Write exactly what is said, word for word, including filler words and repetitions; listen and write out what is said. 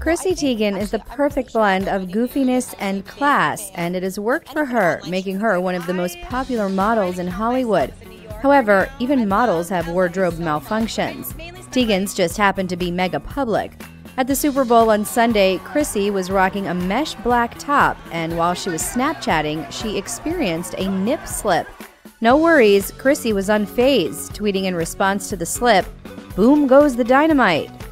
Chrissy Teigen is the perfect blend of goofiness and class, and it has worked for her, making her one of the most popular models in Hollywood. However, even models have wardrobe malfunctions. Teigen's just happened to be mega public. At the Super Bowl on Sunday, Chrissy was rocking a mesh black top, and while she was Snapchatting, she experienced a nip slip. No worries, Chrissy was unfazed, tweeting in response to the slip, "Boom goes the dynamite."